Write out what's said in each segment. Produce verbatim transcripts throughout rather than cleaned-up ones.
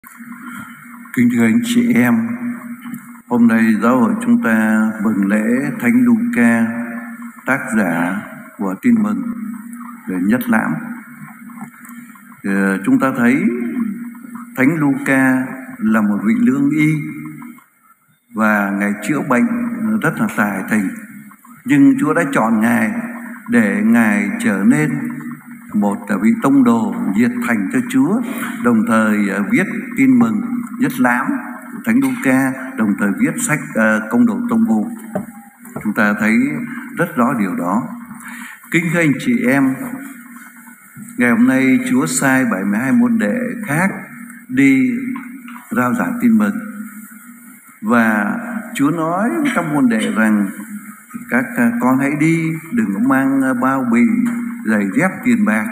Kính thưa anh chị em, hôm nay giáo hội chúng ta mừng lễ Thánh Luca, tác giả của Tin Mừng về Nhất Lãm. Chúng ta thấy Thánh Luca là một vị lương y và Ngài chữa bệnh rất là tài tình, nhưng Chúa đã chọn Ngài để Ngài trở nên một vị tông đồ nhiệt thành cho Chúa, đồng thời viết Tin Mừng Nhất Lãm Thánh Luca, đồng thời viết sách uh, Công đồ Tông vụ. Chúng ta thấy rất rõ điều đó. Kính thưa anh chị em, ngày hôm nay Chúa sai bảy mươi hai môn đệ khác đi rao giảng Tin Mừng, và Chúa nói các môn đệ rằng các con hãy đi, đừng có mang bao bì, giày dép, tiền bạc,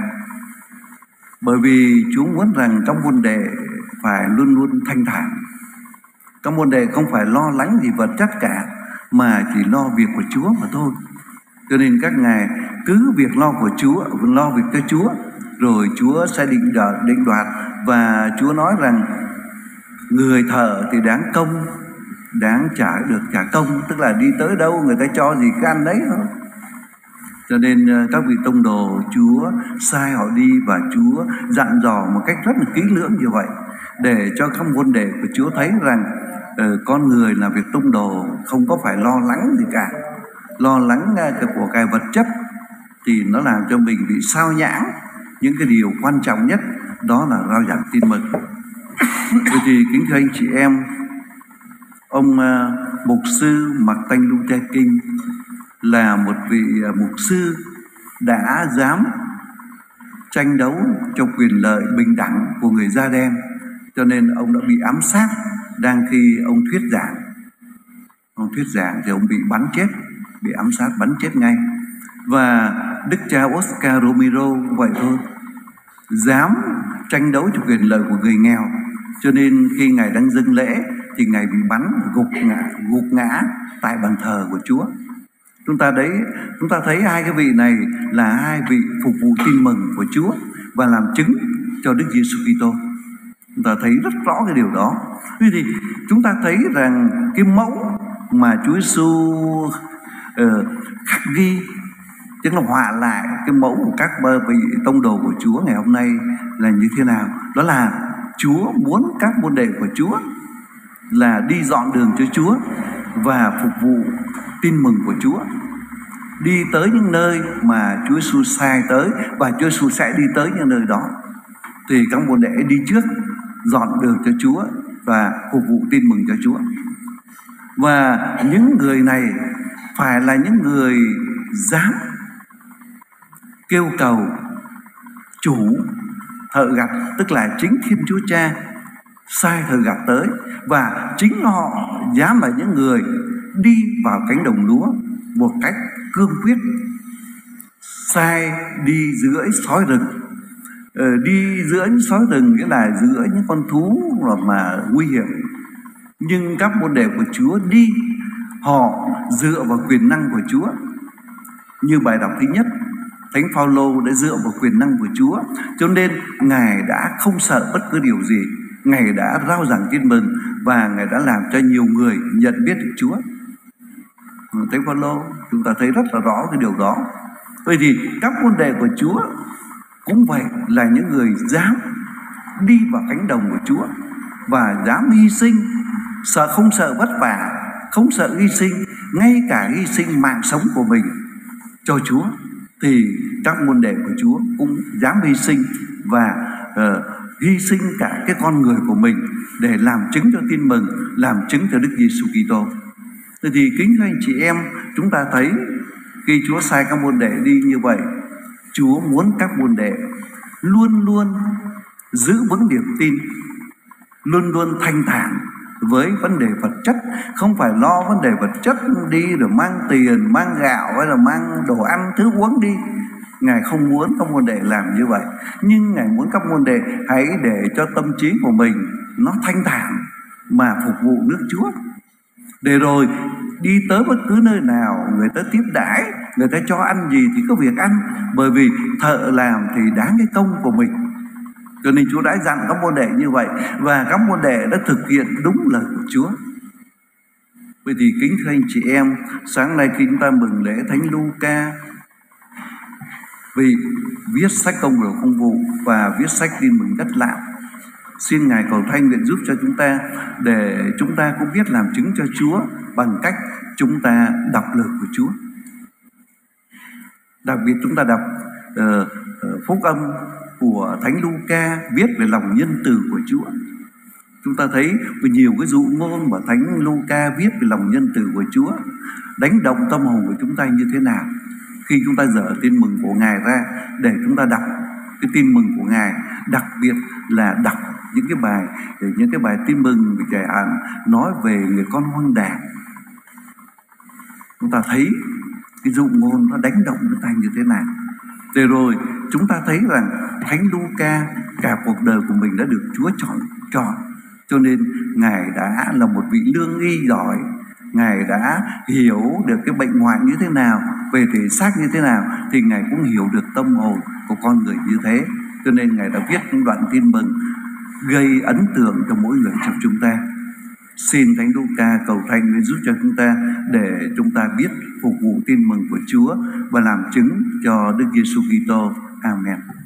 bởi vì Chúa muốn rằng các môn đệ phải luôn luôn thanh thản. Các môn đệ không phải lo lắng gì vật chất cả, mà chỉ lo việc của Chúa mà thôi. Cho nên các ngài cứ việc lo của Chúa, lo việc cho Chúa, rồi Chúa sẽ định đoạt, định đoạt. Và Chúa nói rằng người thợ thì đáng công, đáng trả được trả công, tức là đi tới đâu người ta cho gì cái ăn đấy thôi. Cho nên các vị tông đồ Chúa sai họ đi, và Chúa dặn dò một cách rất là kỹ lưỡng như vậy, để cho các môn đệ của Chúa thấy rằng uh, con người là việc tông đồ không có phải lo lắng gì cả. Lo lắng uh, của cái vật chất thì nó làm cho mình bị sao nhãng những cái điều quan trọng nhất, đó là rao giảng Tin Mừng. Vậy thì kính thưa anh chị em, ông uh, mục sư Martin Luther King là một vị uh, mục sư đã dám tranh đấu cho quyền lợi bình đẳng của người da đen, cho nên ông đã bị ám sát đang khi ông thuyết giảng. Ông thuyết giảng thì ông bị bắn chết, bị ám sát bắn chết ngay. Và đức cha Oscar Romero cũng vậy thôi, dám tranh đấu cho quyền lợi của người nghèo, cho nên khi ngài đang dâng lễ thì ngài bị bắn gục ngã, gục ngã tại bàn thờ của Chúa. Chúng ta đấy, chúng ta thấy hai cái vị này là hai vị phục vụ Tin Mừng của Chúa và làm chứng cho Đức Giêsu Kitô. Chúng ta thấy rất rõ cái điều đó. Vì thì chúng ta thấy rằng cái mẫu mà Chúa Giêsu uh, khắc ghi, tức là họa lại cái mẫu của các vị tông đồ của Chúa ngày hôm nay là như thế nào. Đó là Chúa muốn các môn đệ của Chúa là đi dọn đường cho Chúa và phục vụ Tin Mừng của Chúa, đi tới những nơi mà Chúa Giêsu sai tới, và Chúa Giêsu sẽ đi tới những nơi đó. Thì các môn đệ đi trước dọn đường cho Chúa và phục vụ Tin Mừng cho Chúa. Và những người này phải là những người dám kêu cầu chủ thợ gặt, tức là chính Thiên Chúa Cha sai thợ gặt tới, và chính họ dám là những người đi vào cánh đồng lúa một cách cương quyết, sai đi giữa sói rừng. Ờ, đi giữa những sói rừng nghĩa là giữa những con thú mà nguy hiểm, nhưng các môn đệ của Chúa đi, họ dựa vào quyền năng của Chúa. Như bài đọc thứ nhất, Thánh Phaolô đã dựa vào quyền năng của Chúa, cho nên ngài đã không sợ bất cứ điều gì. Ngài đã rao giảng Tin Mừng và ngài đã làm cho nhiều người nhận biết được Chúa. Thánh Phaolô, chúng ta thấy rất là rõ cái điều đó. Vậy thì các môn đệ của Chúa cũng vậy, là những người dám đi vào cánh đồng của Chúa và dám hy sinh, sợ không sợ vất vả, không sợ hy sinh, ngay cả hy sinh mạng sống của mình cho Chúa. Thì các môn đệ của Chúa cũng dám hy sinh, và uh, hy sinh cả cái con người của mình để làm chứng cho Tin Mừng, làm chứng cho Đức Giêsu Kitô. Thì kính thưa anh chị em, chúng ta thấy khi Chúa sai các môn đệ đi như vậy, Chúa muốn các môn đệ luôn luôn giữ vững niềm tin, luôn luôn thanh thản với vấn đề vật chất, không phải lo vấn đề vật chất đi rồi mang tiền, mang gạo hay là mang đồ ăn, thứ uống đi. Ngài không muốn các môn đệ làm như vậy, nhưng Ngài muốn các môn đệ hãy để cho tâm trí của mình nó thanh thản mà phục vụ nước Chúa, để rồi đi tới bất cứ nơi nào người ta tiếp đãi, người ta cho ăn gì thì có việc ăn, bởi vì thợ làm thì đáng cái công của mình. Cho nên Chúa đã dặn các môn đệ như vậy, và các môn đệ đã thực hiện đúng lời của Chúa. Vậy thì kính thưa anh chị em, sáng nay khi chúng ta mừng lễ Thánh Luca, vì viết sách công đồ công vụ và viết sách tin mừng đất lạ, xin Ngài cầu thanh nguyện giúp cho chúng ta, để chúng ta cũng biết làm chứng cho Chúa bằng cách chúng ta đọc lời của Chúa. Đặc biệt chúng ta đọc uh, uh, phúc âm của Thánh Luca viết về lòng nhân từ của Chúa. Chúng ta thấy nhiều cái dụ ngôn mà Thánh Luca viết về lòng nhân từ của Chúa đánh động tâm hồn của chúng ta như thế nào. Khi chúng ta dở tin mừng của Ngài ra để chúng ta đọc cái tin mừng của Ngài, đặc biệt là đọc những cái bài những cái bài tin mừng về hạn nói về người con hoang đàng, chúng ta thấy cái dụ ngôn nó đánh động chúng ta như thế nào. Rồi rồi chúng ta thấy rằng Thánh Luca cả cuộc đời của mình đã được Chúa chọn chọn cho nên Ngài đã là một vị lương y giỏi. Ngài đã hiểu được cái bệnh hoạn như thế nào, về thể xác như thế nào, thì Ngài cũng hiểu được tâm hồn của con người như thế. Cho nên Ngài đã viết những đoạn tin mừng gây ấn tượng cho mỗi người trong chúng ta. Xin Thánh Luca cầu thanh nên giúp cho chúng ta, để chúng ta biết phục vụ tin mừng của Chúa và làm chứng cho Đức Giêsu Kitô. Amen.